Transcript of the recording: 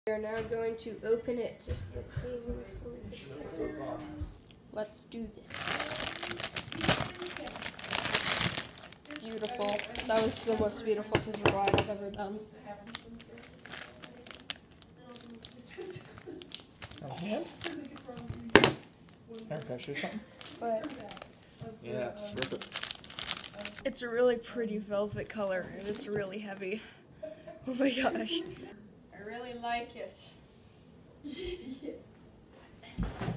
We are now going to open it. Just the cable for the scissors. Let's do this. Beautiful. That was the most beautiful scissor glide I've ever done. Hand? Here, can I show you something? But Yeah, rip it. it's a really pretty velvet color, and it's really heavy. Oh my gosh. I really like it.